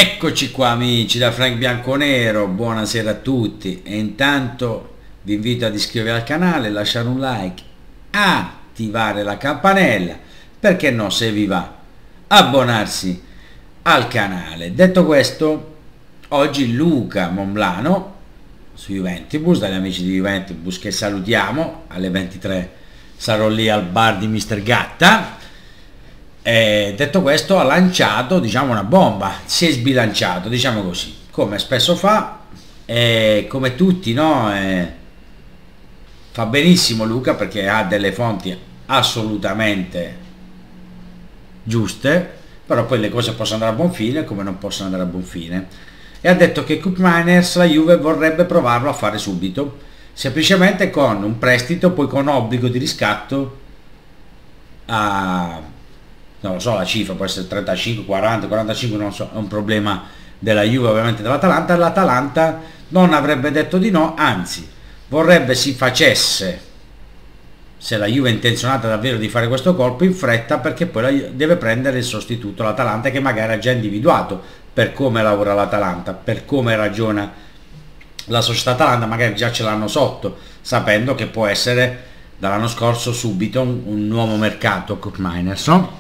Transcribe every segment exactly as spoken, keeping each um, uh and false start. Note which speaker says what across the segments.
Speaker 1: Eccoci qua amici da Frank Bianconero, buonasera a tutti e intanto vi invito ad iscrivervi al canale, lasciare un like, attivare la campanella, perché no, se vi va, abbonarsi al canale. Detto questo, oggi Luca Monblano su Juventibus, dagli amici di Juventibus che salutiamo, alle ventitré sarò lì al bar di mister Gatta. E detto questo, ha lanciato, diciamo, una bomba, si è sbilanciato, diciamo così, come spesso fa, e come tutti, no? E fa benissimo Luca perché ha delle fonti assolutamente giuste, però poi le cose possono andare a buon fine come non possono andare a buon fine, e ha detto che Koop Meiners la Juve vorrebbe provarlo a fare subito, semplicemente con un prestito, poi con obbligo di riscatto a... non lo so, la cifra può essere trentacinque, quaranta, quarantacinque, non so, è un problema della Juve, ovviamente dell'Atalanta. L'Atalanta non avrebbe detto di no, anzi vorrebbe si facesse, se la Juve è intenzionata davvero di fare questo colpo, in fretta, perché poi deve prendere il sostituto, l'Atalanta, che magari ha già individuato per come lavora l'Atalanta, per come ragiona la società Atalanta, magari già ce l'hanno sotto, sapendo che può essere dall'anno scorso subito un, un nuovo mercato Koop Meiners, no?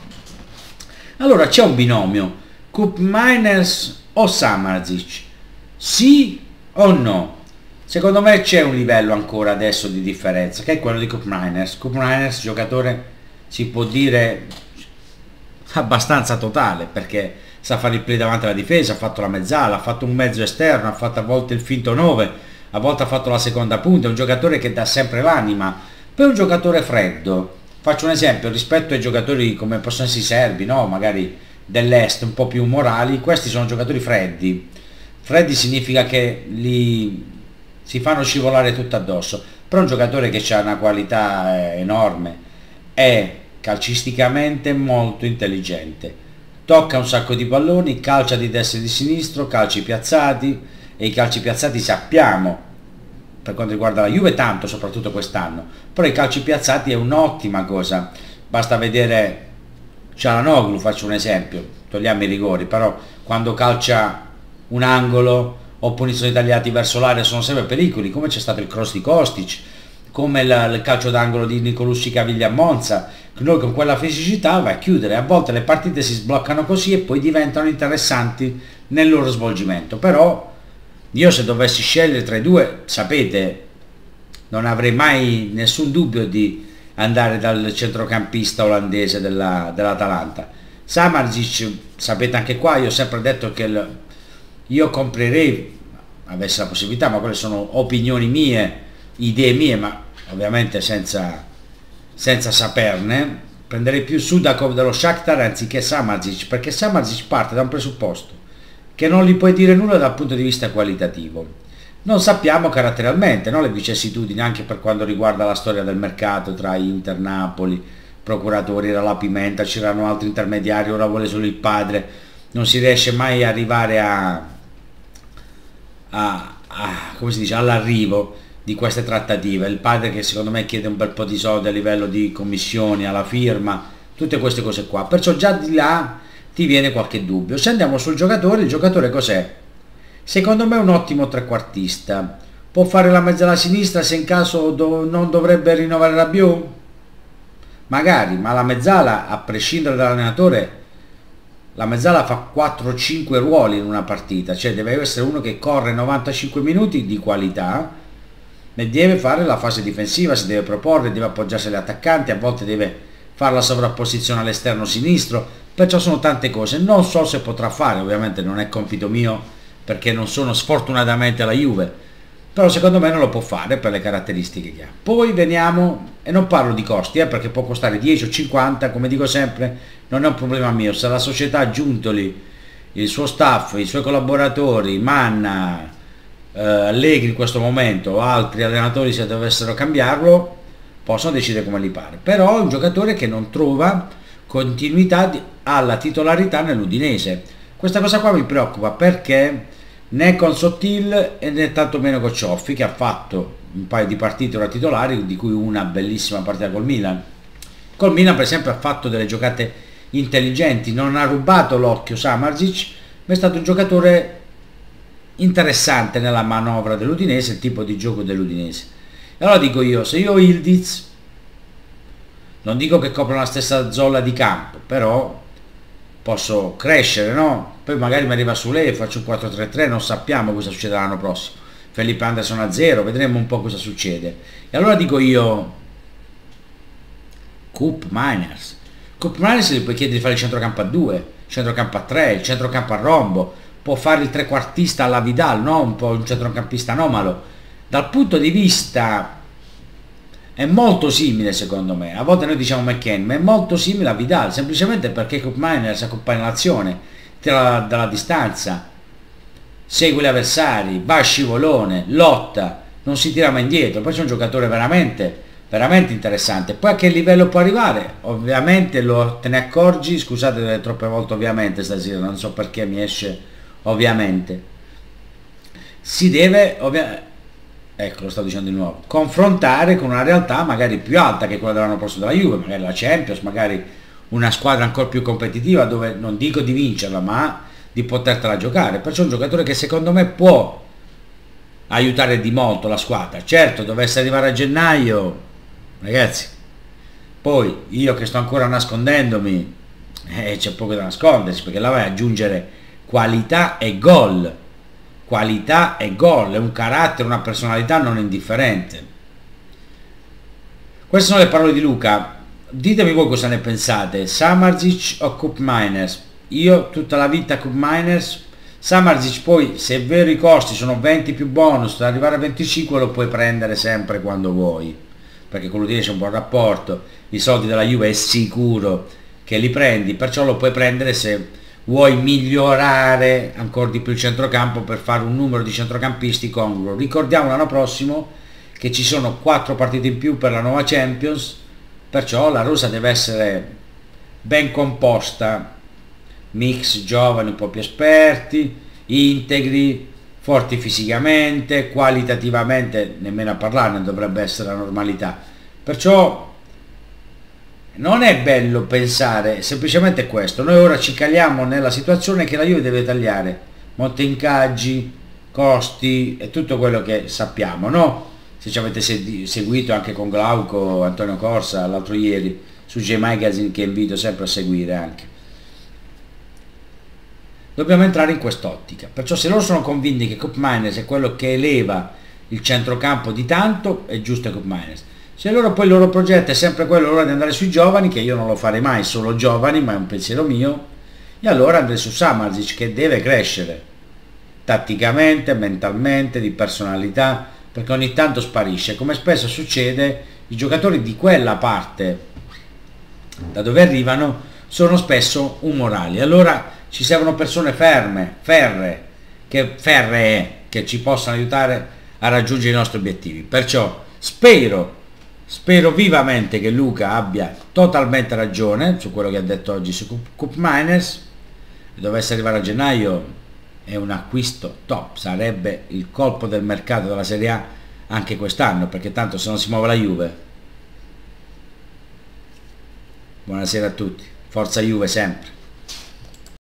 Speaker 1: Allora c'è un binomio, Koop Meiners o Samardžić, sì o no? Secondo me c'è un livello ancora adesso di differenza, che è quello di Koop Meiners. Koop Meiners, giocatore, si può dire abbastanza totale, perché sa fare il play davanti alla difesa, ha fatto la mezzala, ha fatto un mezzo esterno, ha fatto a volte il finto nove, a volte ha fatto la seconda punta, è un giocatore che dà sempre l'anima, poi è un giocatore freddo. Faccio un esempio rispetto ai giocatori come possono essere i serbi, no? Magari dell'est, un po' più morali. Questi sono giocatori freddi. Freddi significa che li si fanno scivolare tutto addosso. Però è un giocatore che ha una qualità enorme, è calcisticamente molto intelligente, tocca un sacco di palloni, calcia di destra e di sinistro, calci piazzati, e i calci piazzati sappiamo, per quanto riguarda la Juve, tanto, soprattutto quest'anno, però i calci piazzati è un'ottima cosa, basta vedere Çalhanoğlu, faccio un esempio, togliamo i rigori, però quando calcia un angolo o punizioni tagliati verso l'area sono sempre pericoli, come c'è stato il cross di Kostic, come il, il calcio d'angolo di Nicolussi Caviglia a Monza, che noi con quella fisicità vai a chiudere. A volte le partite si sbloccano così e poi diventano interessanti nel loro svolgimento, però io se dovessi scegliere tra i due, sapete, non avrei mai nessun dubbio di andare dal centrocampista olandese della, dell'Atalanta. Samardžić, sapete, anche qua io ho sempre detto che il, io comprerei, avessi la possibilità, ma quelle sono opinioni mie, idee mie, ma ovviamente senza, senza saperne, prenderei più Sudakov dello Shakhtar anziché Samardžić, perché Samardžić parte da un presupposto che non gli puoi dire nulla dal punto di vista qualitativo. Non sappiamo caratterialmente, no, le vicissitudini anche per quanto riguarda la storia del mercato tra Inter, Napoli, procuratori, era la Pimenta, c'erano altri intermediari, ora vuole solo il padre, non si riesce mai a arrivare a, a, a come si dice, all'arrivo di queste trattative. Il padre che secondo me chiede un bel po' di soldi a livello di commissioni, alla firma, tutte queste cose qua, perciò già di là ti viene qualche dubbio. Se andiamo sul giocatore, il giocatore cos'è? Secondo me è un ottimo trequartista, può fare la mezzala sinistra se in caso do, non dovrebbe rinnovare la Rabiot, magari, ma la mezzala, a prescindere dall'allenatore, la mezzala fa quattro cinque ruoli in una partita, cioè deve essere uno che corre novantacinque minuti di qualità e deve fare la fase difensiva, si deve proporre, deve appoggiarsi agli attaccanti, a volte deve fare la sovrapposizione all'esterno sinistro, perciò sono tante cose. Non so se potrà fare, ovviamente non è compito mio perché non sono sfortunatamente alla Juve, però secondo me non lo può fare per le caratteristiche che ha. Poi veniamo, e non parlo di costi, eh, perché può costare dieci o cinquanta, come dico sempre, non è un problema mio. Se la società ha Giuntoli, il suo staff, i suoi collaboratori, Manna, eh, Allegri in questo momento, o altri allenatori, se dovessero cambiarlo, possono decidere come li pare. Però è un giocatore che non trova continuità di, alla titolarità nell'Udinese. Questa cosa qua mi preoccupa, perché né con Sottil e né tanto meno con Cioffi, che ha fatto un paio di partite ora titolari, di cui una bellissima partita col Milan. Col Milan per esempio ha fatto delle giocate intelligenti, non ha rubato l'occhio Samardžić, ma è stato un giocatore interessante nella manovra dell'Udinese, il tipo di gioco dell'Udinese. E allora dico io, se io ho Ildiz, non dico che copro la stessa zolla di campo, però posso crescere, no? Poi magari mi arriva su lei, faccio un quattro tre tre, non sappiamo cosa succederà l'anno prossimo. Felipe Anderson a zero, vedremo un po' cosa succede. E allora dico io, Koop Meiners. Koop Meiners gli puoi chiedere di fare il centrocampo a due, il centrocampo a tre, il centrocampo a rombo, può fare il trequartista alla Vidal, no? Un po' un centrocampista anomalo. Dal punto di vista è molto simile, secondo me. A volte noi diciamo McKennie, ma è molto simile a Vidal, semplicemente perché Koop Meiners accompagna l'azione, tira dalla distanza, segue gli avversari, va a scivolone, lotta, non si tira mai indietro. Poi c'è un giocatore veramente veramente interessante. Poi a che livello può arrivare? Ovviamente lo te ne accorgi, scusate troppe volte ovviamente stasera, non so perché mi esce ovviamente. Si deve ovviamente, ecco, lo sto dicendo di nuovo, confrontare con una realtà magari più alta che quella dell'anno prossimo della Juve, magari la Champions, magari una squadra ancora più competitiva, dove non dico di vincerla, ma di potertela giocare. Perciò è un giocatore che secondo me può aiutare di molto la squadra. Certo, dovesse arrivare a gennaio, ragazzi, poi io che sto ancora nascondendomi, eh, c'è poco da nascondersi, perché là vai ad aggiungere qualità e gol, qualità e gol, è un carattere, una personalità non indifferente. Queste sono le parole di Luca. Ditemi voi cosa ne pensate, Samardžić o Koop Meiners? Io tutta la vita Koop Meiners. Samardžić poi, se è vero i costi sono venti più bonus, da arrivare a venticinque lo puoi prendere sempre quando vuoi, perché con l'Udinese c'è un buon rapporto, i soldi della Juve è sicuro che li prendi, perciò lo puoi prendere se vuoi migliorare ancora di più il centrocampo per fare un numero di centrocampisti congruo. Ricordiamo l'anno prossimo che ci sono quattro partite in più per la nuova Champions, perciò la rosa deve essere ben composta, mix giovani un po' più esperti, integri, forti fisicamente, qualitativamente nemmeno a parlarne dovrebbe essere la normalità. Perciò non è bello pensare semplicemente questo. Noi ora ci caliamo nella situazione che la Juve deve tagliare molti ingaggi, costi e tutto quello che sappiamo, no? Se ci avete seguito anche con Glauco, Antonio Corsa l'altro ieri su J-Magazine, che invito sempre a seguire anche. Dobbiamo entrare in quest'ottica, perciò se loro sono convinti che Koop Meiners è quello che eleva il centrocampo di tanto, è giusto Koop Meiners. Se loro poi il loro progetto è sempre quello allora di andare sui giovani, che io non lo farei mai solo giovani, ma è un pensiero mio, e allora andrei su Samardžić, che deve crescere tatticamente, mentalmente, di personalità, perché ogni tanto sparisce. Come spesso succede, i giocatori di quella parte da dove arrivano sono spesso umorali, allora ci servono persone ferme, ferre, che, ferree, che ci possano aiutare a raggiungere i nostri obiettivi. Perciò spero, spero vivamente che Luca abbia totalmente ragione su quello che ha detto oggi su Koop Meiners. Dovesse arrivare a gennaio è un acquisto top, sarebbe il colpo del mercato della Serie A anche quest'anno, perché tanto se non si muove la Juve. Buonasera a tutti, forza Juve sempre.